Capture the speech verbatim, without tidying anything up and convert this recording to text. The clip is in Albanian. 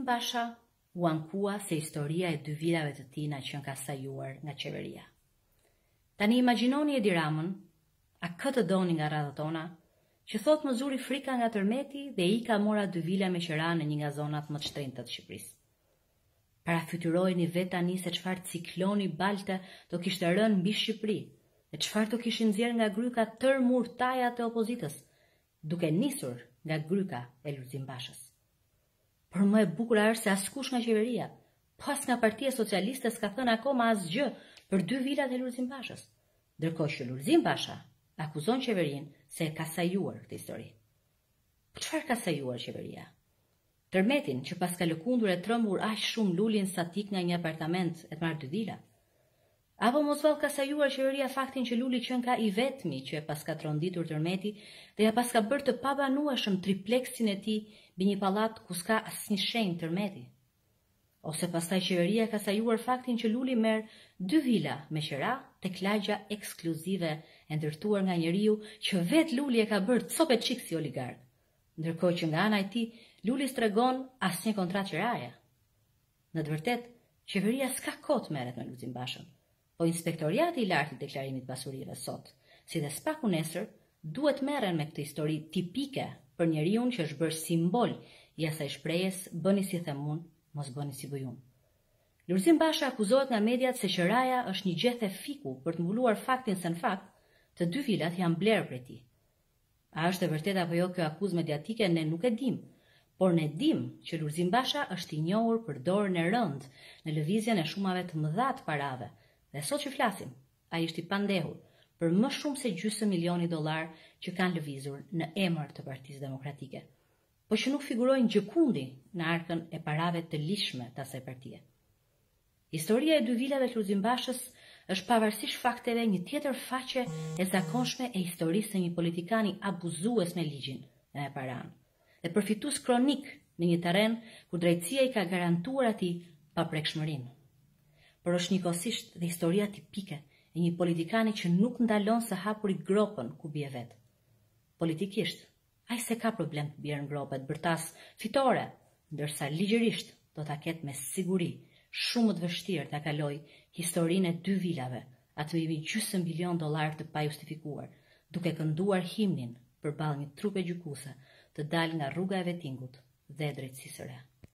Basha u ankua se historia e dy vitave të tina që nga sajuar nga qeveria. Tani imagjinoni Edi Ramën, a këtë doni nga radhët tona, që thot më zuri frika nga tërmeti dhe i ka mora dy vila me qera në një nga zonat më të shtrenjta të Shqipërisë. Parafytyrojeni vetë tani se çfarë cikloni balte do kishte rënë mbi Shqipëri dhe çfarë do kishin nxjerrë nga gryka tër murtajat e opozitës, duke nisur nga gryka e Lulzim Bashës. Por më e bukur është se askush nga qeveria, pas nga Partia Socialiste s'ka thënë akoma asgjë për dy vilat e Lulzim Bashës, ndërkohë që Lulzim Basha akuzon qeverinë se e ka sajuar këtë histori. Për çfarë ka sajuar qeveria? Tërmetin që pas ka lëkundur e trembur aq shumë Lulin statik nga një apartament e të marrë dy vila? Apo mos vallë ka sajuar qeveria faktin që Luli qenë ka i vetmi që e pas ka tronditur tërmeti dhe ja pas ka bërë të pabanueshëm tripleksin e tij mbi një pallat ku s'ka asnjë shenjë tërmeti? Ose pastaj qeveria ka sajuar faktin që Luli merr dy vila me qera tek lagja ekskluzive e ndërtuar nga njeriu që vetë Luli e ka bërë copë çik si oligark, ndërkohë që nga ana e tij Luli stregon asnjë kontratë qeraje. Në të vërtetë, qeveria s'ka kohë të merret me Lulzim Bashën, po inspektoriati i lartë i deklarimit pasurive sot, si dhe spaku nesër, duhet merren me këtë histori tipike për njeriu që është bërë simbol i asaj shprehjes bëni si them unë, mos bëni si bëj unë. Lulzim Basha akuzohet nga mediat se qeraja është një gjethe fiku për të mbuluar faktin se në fakt të dy vilat janë blerë prej tij. A është e vërtetë apo jo kjo akuzë mediatike ne nuk e dim, por ne dim që Lulzim Basha është i njohur për dorën e rëndë në lëvizjen e shumave të mëdha të parave, dhe sot që flasim, ai është i pandehur për më shumë se gjysmë milioni dollar që kanë lëvizur në emër të Partisë Demokratike, po që nuk figurojnë gjëkundi në arkën e parave të lishme të asaj partie. Historia e dy vilave të Lulzim Bashës është pavarësisht fakteve një tjetër faqe e zakonshme e historisë së një politikani abuzues me ligjin dhe me paranë, dhe përfitues kronik në një terren ku drejtësia i ka garantuar atij paprekshmërinë. Por është njëkohësisht dhe historia tipike e një politikani që nuk ndalon së hapuri gropën ku bie vet. Politikisht, ai se ka problem të bjerë në gropet bërtas fitore, ndërsa ligjërisht do ta ketë me siguri shumë të vështirë ta kaloj historinë e dy vilave, atë i gjysmë milion dollar të pajustifikuar, duke kënduar himnin përballë një trupe gjykuse të dalë nga rruga e Vetingut dhe drejtësisë së re.